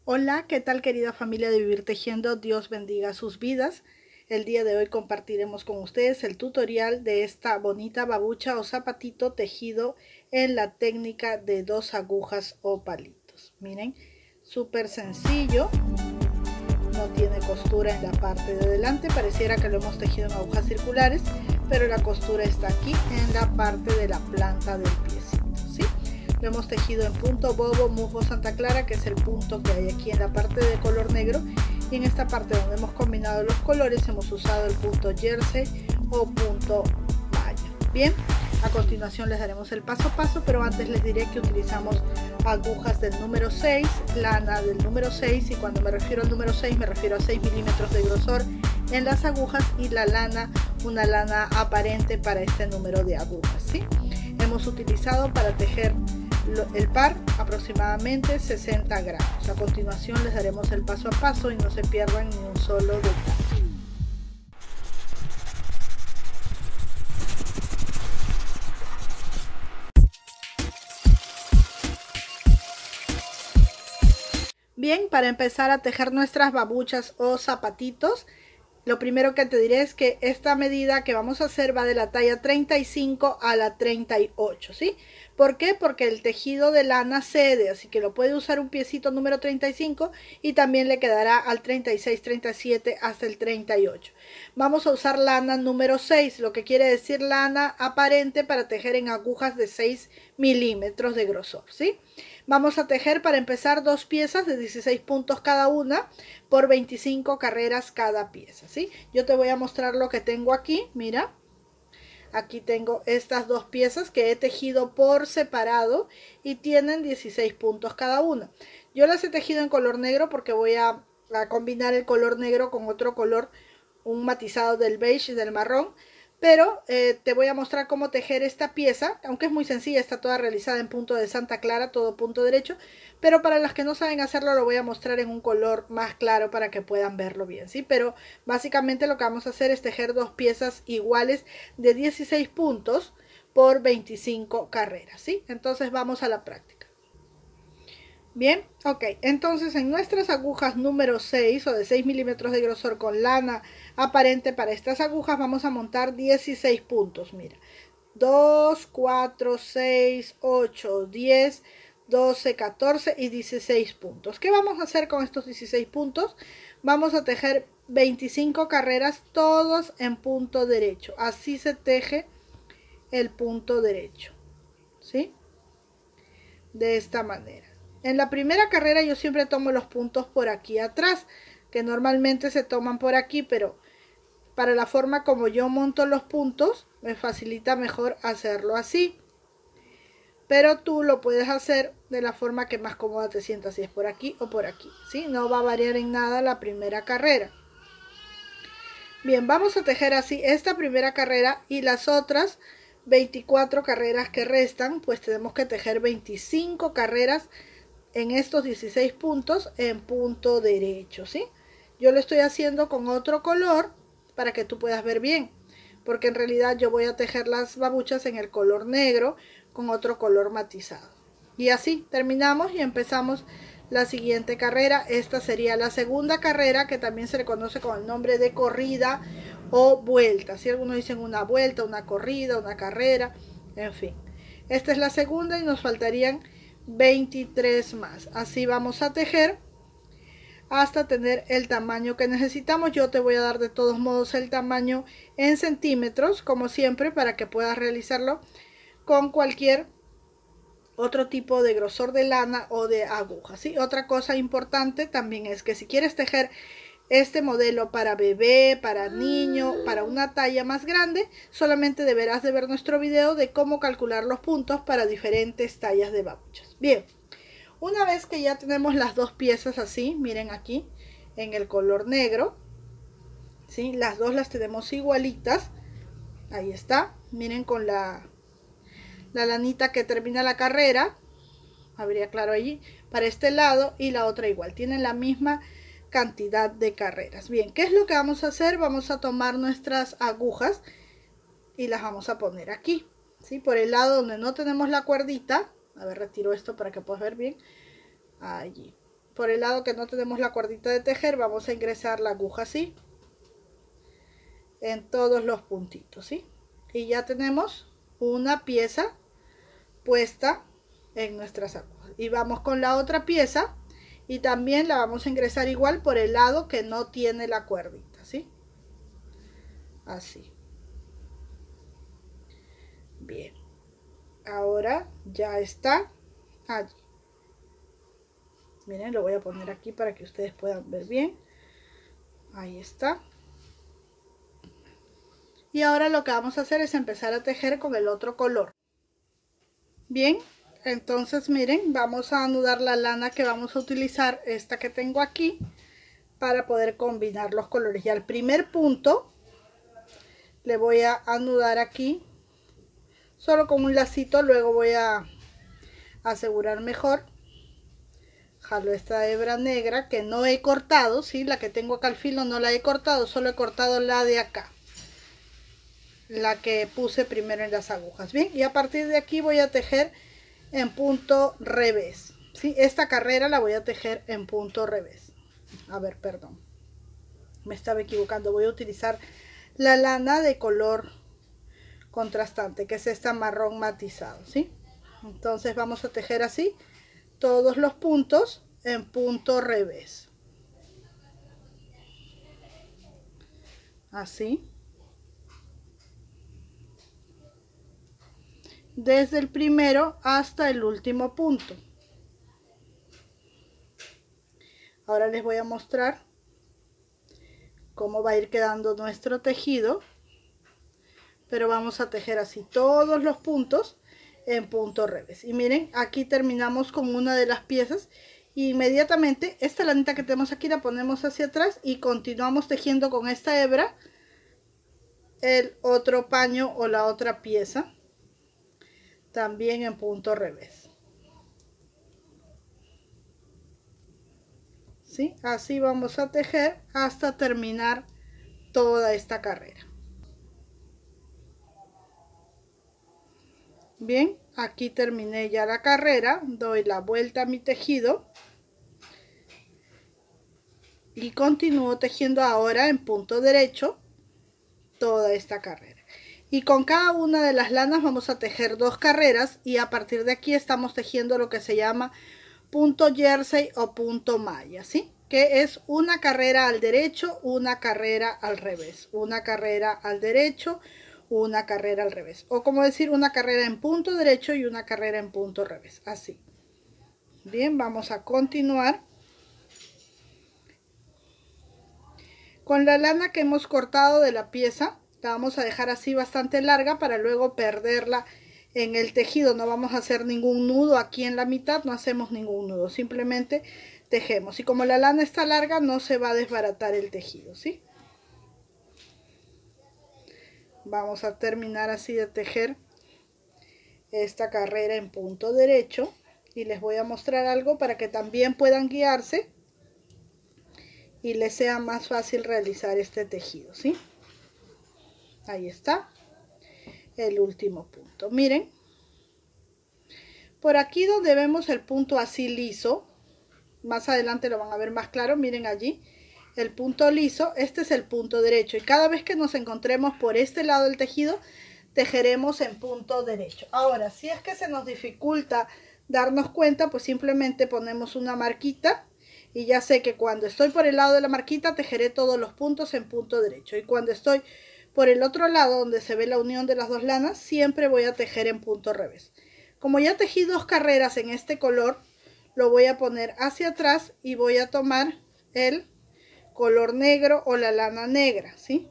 Hola, ¿qué tal querida familia de Vivir Tejiendo? Dios bendiga sus vidas. El día de hoy compartiremos con ustedes el tutorial de esta bonita babucha o zapatito tejido en la técnica de 2 agujas o palitos. Miren, súper sencillo, no tiene costura en la parte de delante, pareciera que lo hemos tejido en agujas circulares, pero la costura está aquí en la parte de la planta del piecito, ¿sí? Lo hemos tejido en punto bobo musgo Santa Clara, que es el punto que hay aquí en la parte de color negro, y en esta parte donde hemos combinado los colores hemos usado el punto jersey o punto malla. Bien, a continuación les daremos el paso a paso, pero antes les diré que utilizamos agujas del número 6, lana del número 6, y cuando me refiero al número 6 me refiero a 6 milímetros de grosor en las agujas, y la lana, una lana aparente para este número de agujas, ¿sí? Hemos utilizado para tejer el par aproximadamente 60 gramos. A continuación les daremos el paso a paso y no se pierdan ni un solo detalle. Bien, para empezar a tejer nuestras babuchas o zapatitos, lo primero que te diré es que esta medida que vamos a hacer va de la talla 35 a la 38, ¿sí? ¿Por qué? Porque el tejido de lana cede, así que lo puede usar un piecito número 35 y también le quedará al 36, 37 hasta el 38. Vamos a usar lana número 6, lo que quiere decir lana aparente para tejer en agujas de 6 milímetros de grosor, ¿sí? Vamos a tejer para empezar 2 piezas de 16 puntos cada una por 25 carreras cada pieza, ¿sí? Yo te voy a mostrar lo que tengo aquí, mira. Aquí tengo estas 2 piezas que he tejido por separado y tienen 16 puntos cada una. Yo las he tejido en color negro porque voy a combinar el color negro con otro color, un matizado del beige y del marrón. Pero te voy a mostrar cómo tejer esta pieza, aunque es muy sencilla, está toda realizada en punto de Santa Clara, todo punto derecho, pero para las que no saben hacerlo lo voy a mostrar en un color más claro para que puedan verlo bien, ¿sí? Pero básicamente lo que vamos a hacer es tejer 2 piezas iguales de 16 puntos por 25 carreras, ¿sí? Entonces vamos a la práctica. Bien, ok, entonces en nuestras agujas número 6 o de 6 milímetros de grosor con lana aparente para estas agujas vamos a montar 16 puntos, mira, 2, 4, 6, 8, 10, 12, 14 y 16 puntos. ¿Qué vamos a hacer con estos 16 puntos? Vamos a tejer 25 carreras todos en punto derecho, así se teje el punto derecho, ¿sí? De esta manera. En la primera carrera yo siempre tomo los puntos por aquí atrás, que normalmente se toman por aquí, pero para la forma como yo monto los puntos, me facilita mejor hacerlo así. Pero tú lo puedes hacer de la forma que más cómoda te sientas, si es por aquí o por aquí, ¿sí? No va a variar en nada la primera carrera. Bien, vamos a tejer así esta primera carrera y las otras 24 carreras que restan, pues tenemos que tejer 25 carreras en estos 16 puntos en punto derecho, ¿sí? Yo lo estoy haciendo con otro color para que tú puedas ver bien, porque en realidad yo voy a tejer las babuchas en el color negro con otro color matizado. Y así terminamos y empezamos la siguiente carrera. Esta sería la segunda carrera, que también se le conoce con el nombre de corrida o vuelta. Si algunos dicen una vuelta, una corrida, una carrera, en fin. Esta es la segunda y nos faltarían 23 más. Así vamos a tejer hasta tener el tamaño que necesitamos. Yo te voy a dar de todos modos el tamaño en centímetros, como siempre, para que puedas realizarlo con cualquier otro tipo de grosor de lana o de aguja, ¿sí? Otra cosa importante también es que si quieres tejer este modelo para bebé, para niño, para una talla más grande, solamente deberás de ver nuestro video de cómo calcular los puntos para diferentes tallas de babuchas. Bien, una vez que ya tenemos las 2 piezas así, miren aquí en el color negro, ¿sí? Las dos las tenemos igualitas, ahí está, miren con la lanita que termina la carrera, habría claro allí, para este lado, y la otra igual, tienen la misma cantidad de carreras. Bien, ¿qué es lo que vamos a hacer? Vamos a tomar nuestras agujas y las vamos a poner aquí, ¿sí? Por el lado donde no tenemos la cuerdita, a ver, retiro esto para que puedas ver bien, allí, por el lado que no tenemos la cuerdita de tejer, vamos a ingresar la aguja así en todos los puntitos, ¿sí? Y ya tenemos una pieza puesta en nuestras agujas. Y vamos con la otra pieza y también la vamos a ingresar igual por el lado que no tiene la cuerdita, ¿sí? Así. Bien. Ahora ya está allí. Miren, lo voy a poner aquí para que ustedes puedan ver bien. Ahí está. Y ahora lo que vamos a hacer es empezar a tejer con el otro color. Bien, entonces miren, vamos a anudar la lana que vamos a utilizar, esta que tengo aquí, para poder combinar los colores. Y al primer punto le voy a anudar aquí, solo con un lacito, luego voy a asegurar mejor. Jalo esta hebra negra que no he cortado, ¿sí? La que tengo acá al filo no la he cortado, solo he cortado la de acá, la que puse primero en las agujas. Bien, y a partir de aquí voy a tejer en punto revés, ¿sí? Esta carrera la voy a tejer en punto revés. A ver, perdón, me estaba equivocando. Voy a utilizar la lana de color contrastante, que es esta marrón matizado, ¿sí? Entonces vamos a tejer así todos los puntos en punto revés, así, desde el primero hasta el último punto. Ahora les voy a mostrar cómo va a ir quedando nuestro tejido, pero vamos a tejer así todos los puntos en punto revés. Y miren, aquí terminamos con una de las piezas. Y inmediatamente esta lanita que tenemos aquí la ponemos hacia atrás y continuamos tejiendo con esta hebra el otro paño o la otra pieza, también en punto revés, ¿sí? Así vamos a tejer hasta terminar toda esta carrera. Bien, aquí terminé ya la carrera, doy la vuelta a mi tejido y continúo tejiendo ahora en punto derecho toda esta carrera. Y con cada una de las lanas vamos a tejer 2 carreras y a partir de aquí estamos tejiendo lo que se llama punto jersey o punto malla, ¿sí? Que es una carrera al derecho, una carrera al revés, una carrera al derecho, una carrera al revés, o como decir, una carrera en punto derecho y una carrera en punto revés, así. Bien, vamos a continuar con la lana que hemos cortado de la pieza. La vamos a dejar así bastante larga para luego perderla en el tejido. No vamos a hacer ningún nudo aquí en la mitad, no hacemos ningún nudo, simplemente tejemos. Y como la lana está larga, no se va a desbaratar el tejido, ¿sí? Vamos a terminar así de tejer esta carrera en punto derecho y les voy a mostrar algo para que también puedan guiarse y les sea más fácil realizar este tejido, ¿sí? Ahí está el último punto. Miren, por aquí donde vemos el punto así liso, más adelante lo van a ver más claro, miren allí el punto liso, este es el punto derecho y cada vez que nos encontremos por este lado del tejido tejeremos en punto derecho. Ahora, si es que se nos dificulta darnos cuenta, pues simplemente ponemos una marquita y ya sé que cuando estoy por el lado de la marquita tejeré todos los puntos en punto derecho y cuando estoy por el otro lado donde se ve la unión de las 2 lanas siempre voy a tejer en punto revés. Como ya tejí 2 carreras en este color, lo voy a poner hacia atrás y voy a tomar el color negro o la lana negra, ¿sí?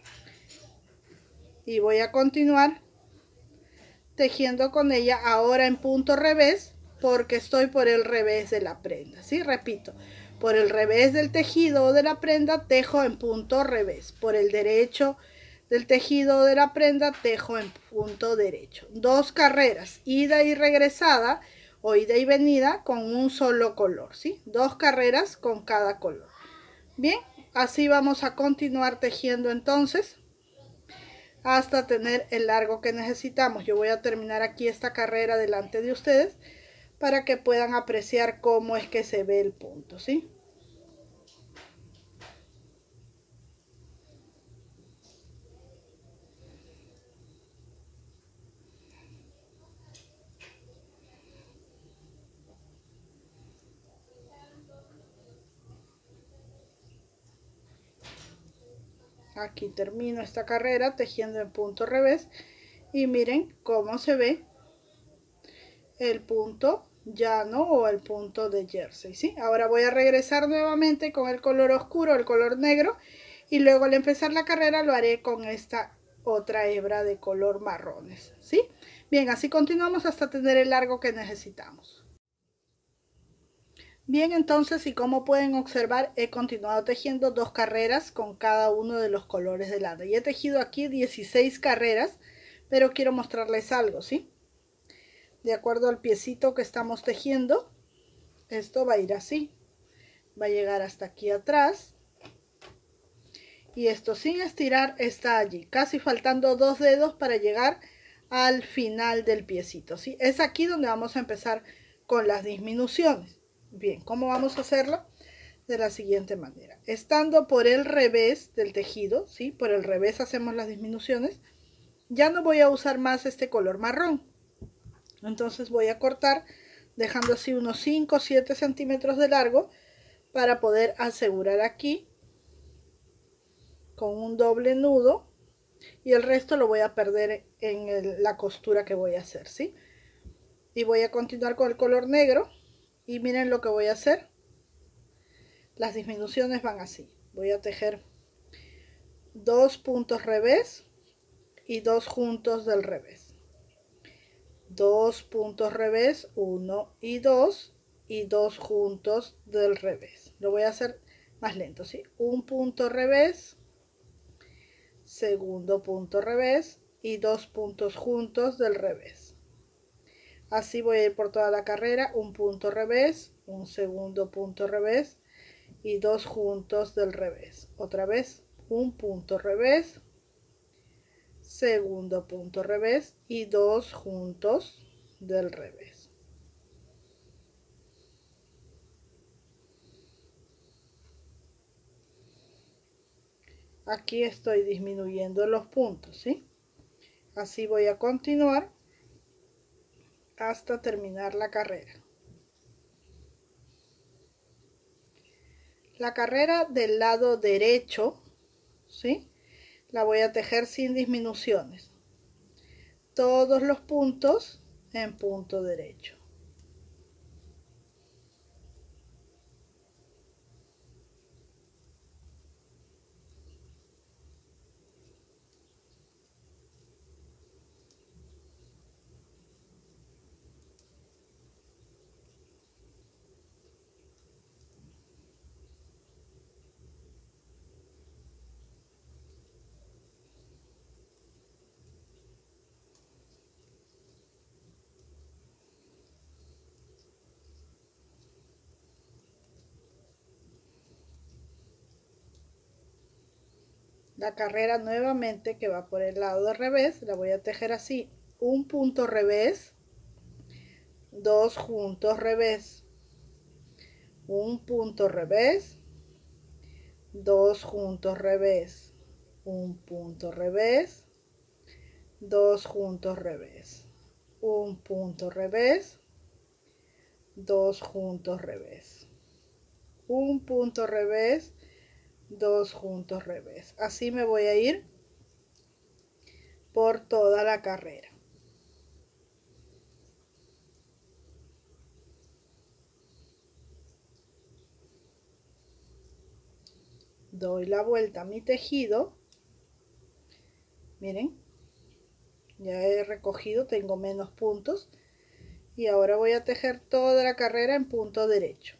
Y voy a continuar tejiendo con ella ahora en punto revés porque estoy por el revés de la prenda, ¿sí? Repito, por el revés del tejido o de la prenda tejo en punto revés, por el derecho del tejido de la prenda tejo en punto derecho. 2 carreras, ida y regresada o ida y venida con un solo color, ¿sí? 2 carreras con cada color. Bien, así vamos a continuar tejiendo entonces hasta tener el largo que necesitamos. Yo voy a terminar aquí esta carrera delante de ustedes para que puedan apreciar cómo es que se ve el punto, ¿sí? Aquí termino esta carrera tejiendo en punto revés y miren cómo se ve el punto llano o el punto de jersey, ¿sí? Ahora voy a regresar nuevamente con el color oscuro, el color negro, y luego al empezar la carrera lo haré con esta otra hebra de color marrones, ¿sí? Bien, así continuamos hasta tener el largo que necesitamos. Bien, entonces, y como pueden observar, he continuado tejiendo 2 carreras con cada uno de los colores de lana. Y he tejido aquí 16 carreras, pero quiero mostrarles algo, ¿sí? De acuerdo al piecito que estamos tejiendo, esto va a ir así. Va a llegar hasta aquí atrás. Y esto sin estirar está allí, casi faltando 2 dedos para llegar al final del piecito, ¿sí? Es aquí donde vamos a empezar con las disminuciones. Bien, ¿cómo vamos a hacerlo? De la siguiente manera. Estando por el revés del tejido, ¿sí? Por el revés hacemos las disminuciones. Ya no voy a usar más este color marrón. Entonces voy a cortar dejando así unos 5 o 7 centímetros de largo para poder asegurar aquí con un doble nudo, y el resto lo voy a perder en la costura que voy a hacer, ¿sí? Y voy a continuar con el color negro y miren lo que voy a hacer. Las disminuciones van así. Voy a tejer 2 puntos revés y 2 juntos del revés. 2 puntos revés, 1 y 2 juntos del revés. Lo voy a hacer más lento, ¿sí? Un punto revés, segundo punto revés y 2 puntos juntos del revés. Así voy a ir por toda la carrera, un punto revés, un segundo punto revés y 2 juntos del revés. Otra vez, un punto revés, segundo punto revés y 2 juntos del revés. Aquí estoy disminuyendo los puntos, ¿sí? Así voy a continuar hasta terminar la carrera. La carrera del lado derecho, ¿sí? La voy a tejer sin disminuciones. Todos los puntos en punto derecho. La carrera nuevamente que va por el lado del revés, la voy a tejer así, un punto revés, 2 juntos revés, un punto revés, 2 juntos revés, un punto revés, 2 juntos revés, un punto revés, 2 juntos revés, un punto revés, 2 juntos revés. Así me voy a ir por toda la carrera. Doy la vuelta a mi tejido. Miren, ya he recogido, tengo menos puntos. Y ahora voy a tejer toda la carrera en punto derecho.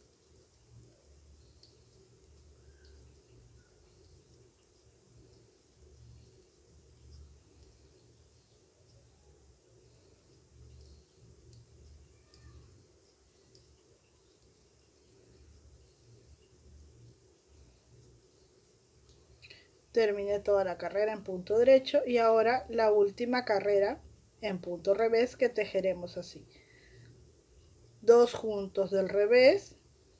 Terminé toda la carrera en punto derecho y ahora la última carrera en punto revés que tejeremos así. 2 juntos del revés,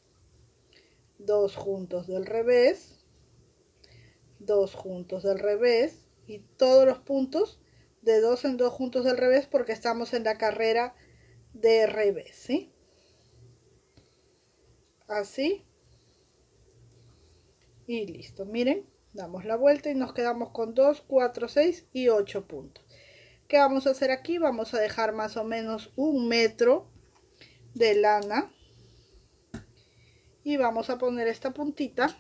2 juntos del revés, 2 juntos del revés, y todos los puntos de 2 en 2 juntos del revés porque estamos en la carrera de revés, ¿sí? Así. Y listo, miren, damos la vuelta y nos quedamos con 2, 4, 6 y 8 puntos. ¿Qué vamos a hacer aquí? Vamos a dejar más o menos 1 metro de lana y vamos a poner esta puntita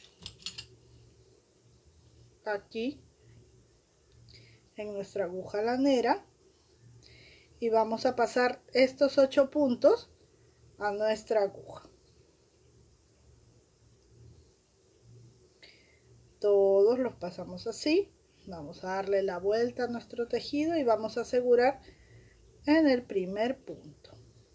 aquí en nuestra aguja lanera y vamos a pasar estos 8 puntos a nuestra aguja. Todos los pasamos así. Vamos a darle la vuelta a nuestro tejido y vamos a asegurar en el primer punto.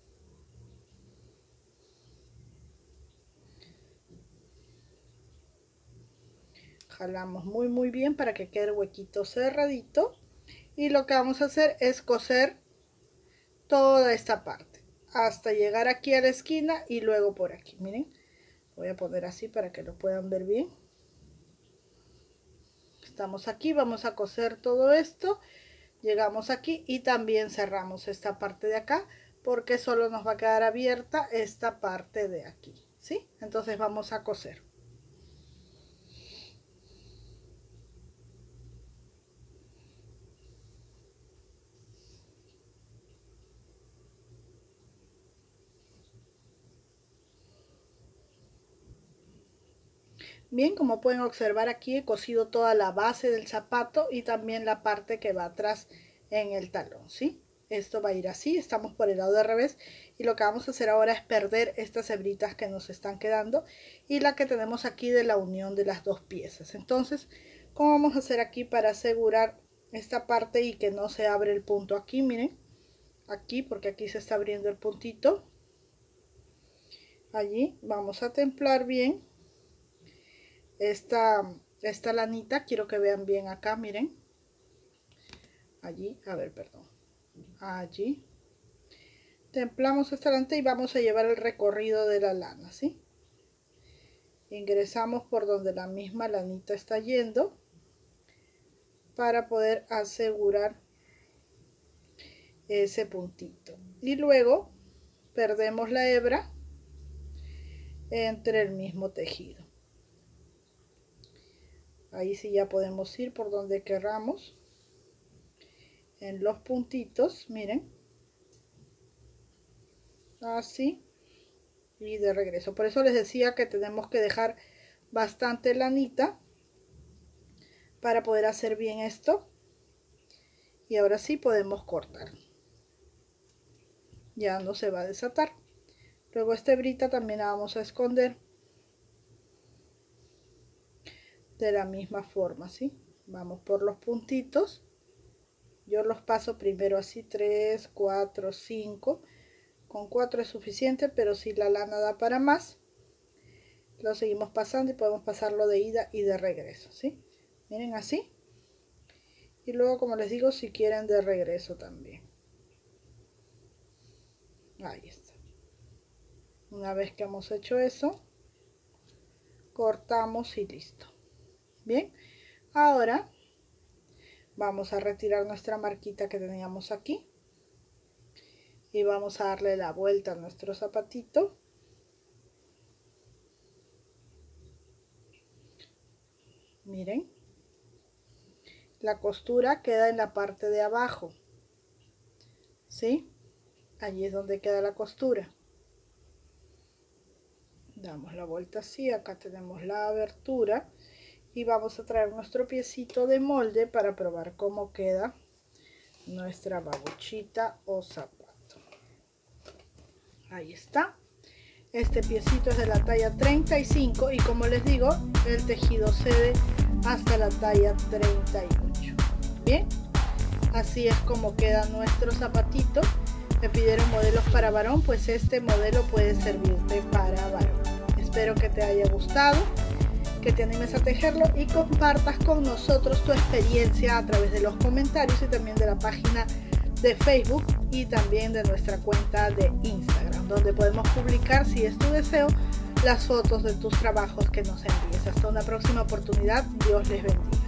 Jalamos muy bien para que quede el huequito cerradito y lo que vamos a hacer es coser toda esta parte hasta llegar aquí a la esquina y luego por aquí. Miren, voy a poner así para que lo puedan ver bien. Estamos aquí, vamos a coser todo esto, llegamos aquí y también cerramos esta parte de acá porque solo nos va a quedar abierta esta parte de aquí, ¿sí? Entonces vamos a coser. Bien, como pueden observar aquí he cosido toda la base del zapato y también la parte que va atrás en el talón, ¿sí? Esto va a ir así, estamos por el lado de revés y lo que vamos a hacer ahora es perder estas hebritas que nos están quedando y la que tenemos aquí de la unión de las dos piezas. Entonces, ¿cómo vamos a hacer aquí para asegurar esta parte y que no se abre el punto aquí? Miren, aquí porque aquí se está abriendo el puntito. Allí vamos a templar bien esta lanita, quiero que vean bien acá, miren, allí, a ver, perdón, allí, templamos esta lana y vamos a llevar el recorrido de la lana, ¿sí? Ingresamos por donde la misma lanita está yendo para poder asegurar ese puntito y luego perdemos la hebra entre el mismo tejido. Ahí sí ya podemos ir por donde querramos en los puntitos, miren, así y de regreso. Por eso les decía que tenemos que dejar bastante lanita para poder hacer bien esto. Y ahora sí podemos cortar, ya no se va a desatar. Luego esta hebrita también la vamos a esconder de la misma forma, ¿sí? Vamos por los puntitos, yo los paso primero así, 3, 4, 5, con 4 es suficiente, pero si la lana da para más, lo seguimos pasando y podemos pasarlo de ida y de regreso, ¿sí? Miren así, y luego como les digo, si quieren de regreso también. Ahí está. Una vez que hemos hecho eso, cortamos y listo. Bien, ahora vamos a retirar nuestra marquita que teníamos aquí y vamos a darle la vuelta a nuestro zapatito. Miren, la costura queda en la parte de abajo, ¿sí? Allí es donde queda la costura. Damos la vuelta así, acá tenemos la abertura. Y vamos a traer nuestro piecito de molde para probar cómo queda nuestra babuchita o zapato. Ahí está. Este piecito es de la talla 35 y como les digo, el tejido cede hasta la talla 38. Bien, así es como queda nuestro zapatito. Me pidieron modelos para varón, pues este modelo puede servirte para varón. Espero que te haya gustado, que te animes a tejerlo y compartas con nosotros tu experiencia a través de los comentarios y también de la página de Facebook y también de nuestra cuenta de Instagram. donde podemos publicar, si es tu deseo, las fotos de tus trabajos que nos envíes. Hasta una próxima oportunidad. Dios les bendiga.